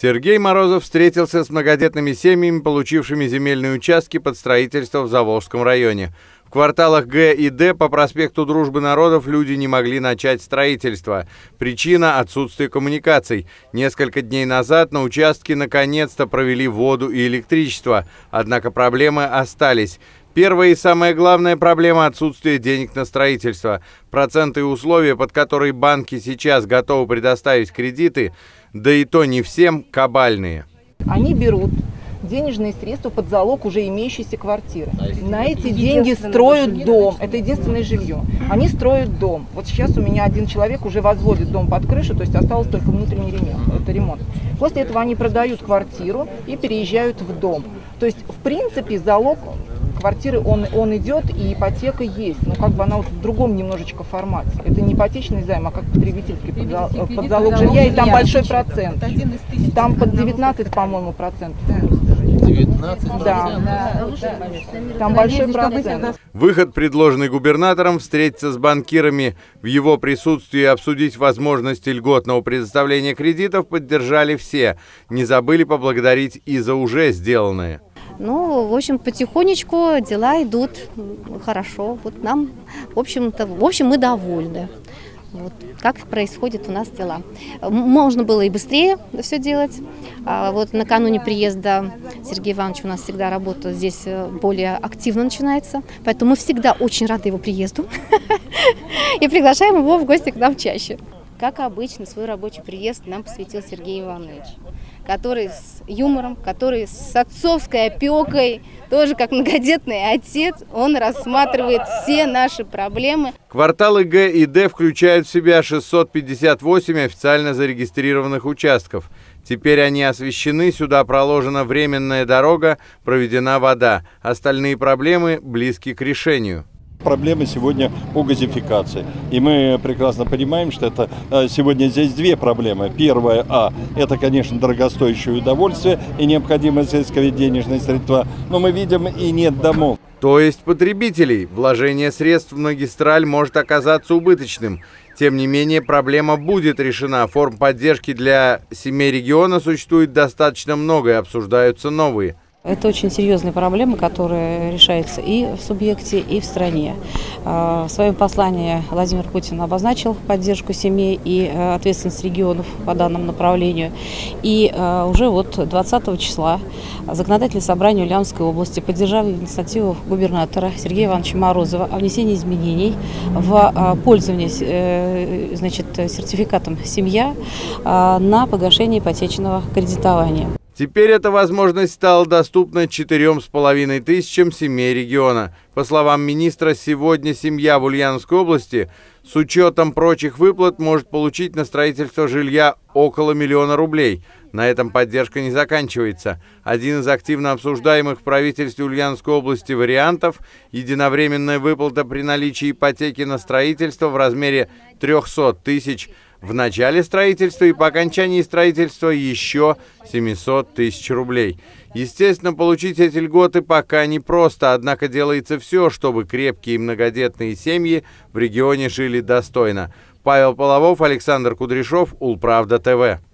Сергей Морозов встретился с многодетными семьями, получившими земельные участки под строительство в Заволжском районе. В кварталах Г и Д по проспекту Дружбы народов люди не могли начать строительство. Причина – отсутствие коммуникаций. Несколько дней назад на участке наконец-то провели воду и электричество. Однако проблемы остались. Первая и самая главная проблема – отсутствие денег на строительство. Проценты и условия, под которые банки сейчас готовы предоставить кредиты, да и то не всем, кабальные. Они берут денежные средства под залог уже имеющейся квартиры. На эти деньги строят дом. Это единственное жилье. Они строят дом. Вот сейчас у меня один человек уже возводит дом под крышу, то есть осталось только внутренний ремонт. Это ремонт. После этого они продают квартиру и переезжают в дом. То есть, в принципе, залог квартиры он идет, и ипотека есть, но как бы она вот в другом немножечко формате. Это не ипотечный займ, а как потребительский под залог жилья, и там большой процент. Там под 19, по-моему, процентов. 19? Да. Там большой процент. Выход, предложенный губернатором, встретиться с банкирами в его присутствии и обсудить возможности льготного предоставления кредитов, поддержали все. Не забыли поблагодарить и за уже сделанное. Ну, в общем, потихонечку дела идут хорошо. Вот нам, в общем, мы довольны. Вот как происходят у нас дела. Можно было и быстрее все делать. Вот накануне приезда Сергея Ивановича у нас всегда работа здесь более активно начинается. Поэтому мы всегда очень рады его приезду и приглашаем его в гости к нам чаще. Как обычно, свой рабочий приезд нам посвятил Сергей Иванович, который с юмором, который с отцовской опекой, тоже как многодетный отец, он рассматривает все наши проблемы. Кварталы Г и Д включают в себя 658 официально зарегистрированных участков. Теперь они освещены, сюда проложена временная дорога, проведена вода. Остальные проблемы близки к решению. Проблема сегодня по газификации. И мы прекрасно понимаем, что это сегодня здесь две проблемы. Первая, это, конечно, дорогостоящее удовольствие и необходимость искать денежные средства. Но мы видим, и нет домов. То есть потребителей. Вложение средств в магистраль может оказаться убыточным. Тем не менее, проблема будет решена. Форм поддержки для семей региона существует достаточно много, и обсуждаются новые. Это очень серьезная проблема, которая решается и в субъекте, и в стране. В своем послании Владимир Путин обозначил поддержку семей и ответственность регионов по данному направлению. И уже вот 20 числа законодательное собрание Ульяновской области поддержало инициативу губернатора Сергея Ивановича Морозова о внесении изменений в пользование сертификатом «Семья» на погашение ипотечного кредитования. Теперь эта возможность стала доступна 4,5 тысячам семей региона. По словам министра, сегодня семья в Ульяновской области с учетом прочих выплат может получить на строительство жилья около 1 000 000 рублей. На этом поддержка не заканчивается. Один из активно обсуждаемых в правительстве Ульяновской области вариантов – единовременная выплата при наличии ипотеки на строительство в размере 300 тысяч в начале строительства и по окончании строительства еще 700 тысяч рублей. Естественно, получить эти льготы пока непросто, однако делается все, чтобы крепкие и многодетные семьи в регионе жили достойно. Павел Половов, Александр Кудряшов, Улправда ТВ.